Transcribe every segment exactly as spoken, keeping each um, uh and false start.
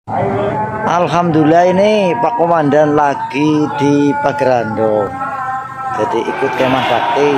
Alhamdulillah ini Pak Komandan lagi di Pagerando, jadi ikut kemah bakti.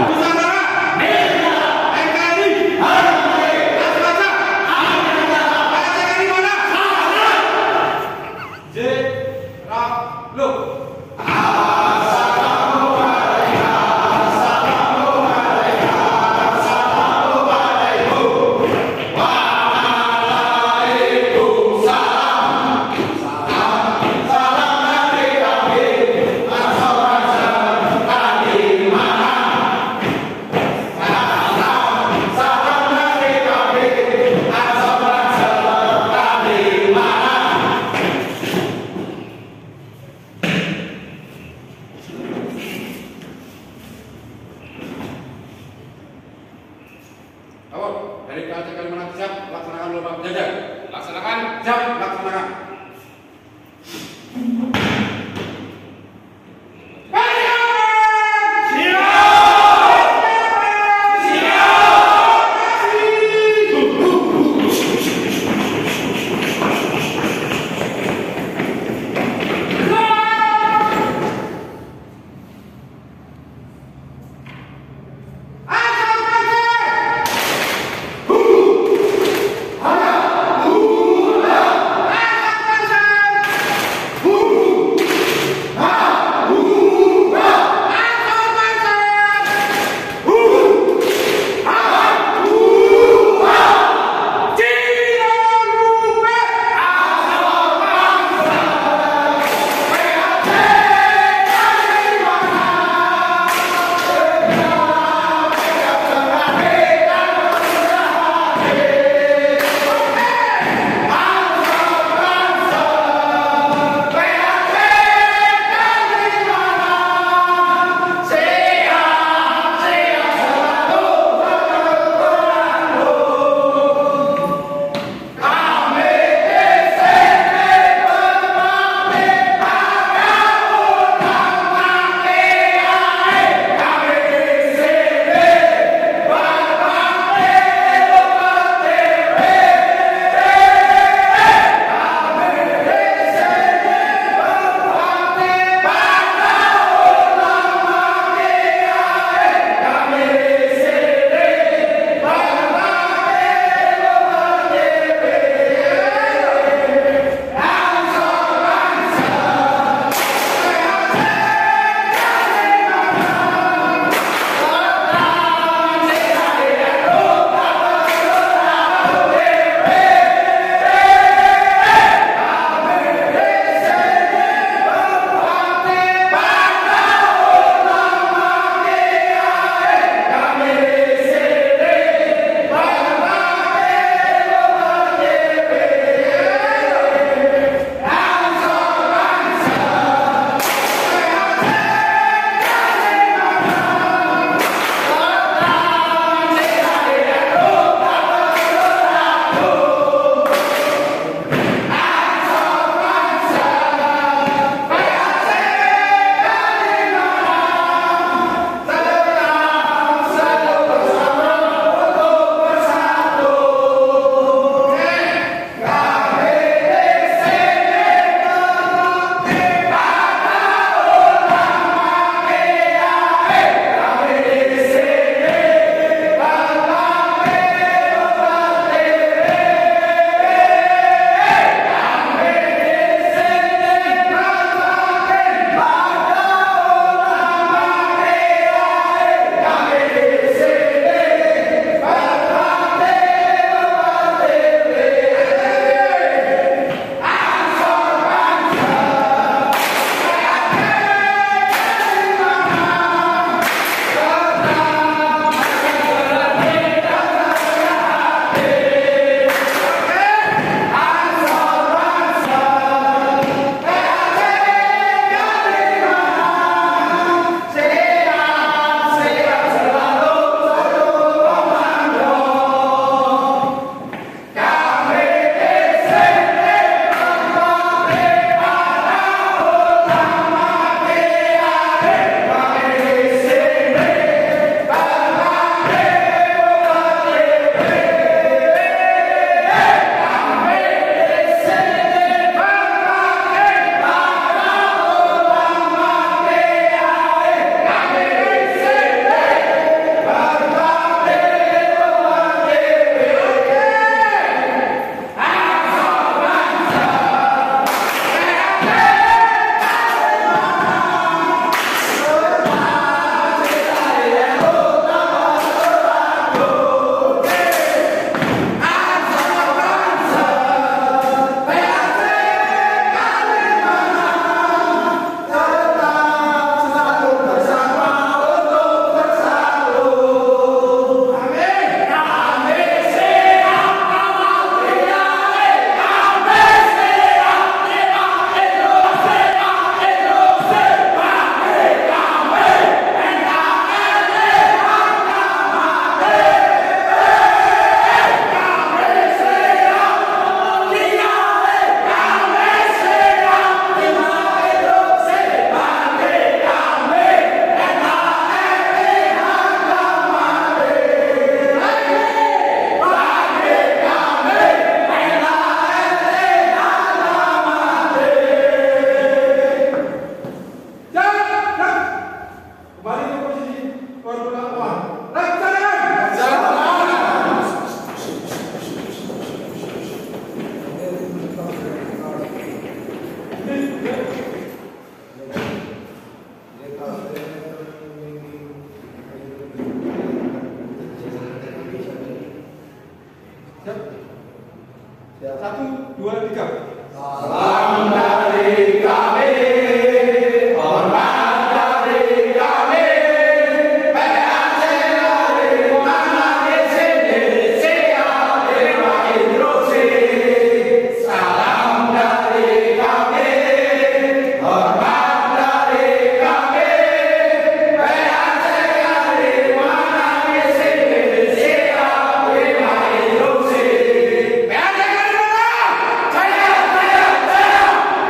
Salam dari kami, hormat dari kami, P A C dari mana di sini, siap terima instruksi. Salam dari kami, hormat dari kami, P A C dari mana di sini, siap terima instruksi. P A C dari mana? Saya, saya, saya.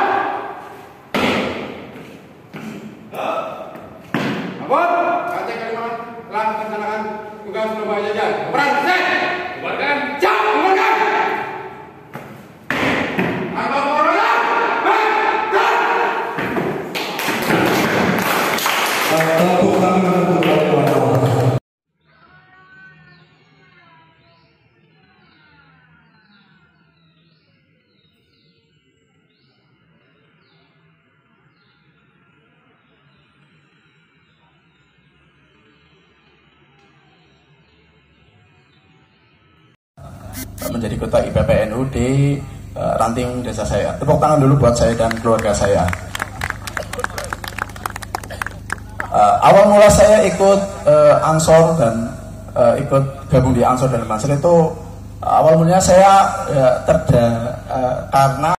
Abot, Kacek Kalimantan telah melaksanakan tugas Surabaya Jajan. Peran set. Bubarkan. Cak, bubarkan. Tangkap orangnya. Makan. Tepuk tangan untuk kawan-kawan. Menjadi ketua I P P N U di uh, ranting desa saya. Tepuk tangan dulu buat saya dan keluarga saya. Uh, awal mula saya ikut uh, Ansor dan uh, ikut gabung di Ansor dan Mansur itu uh, awal mulanya saya uh, terda uh, karena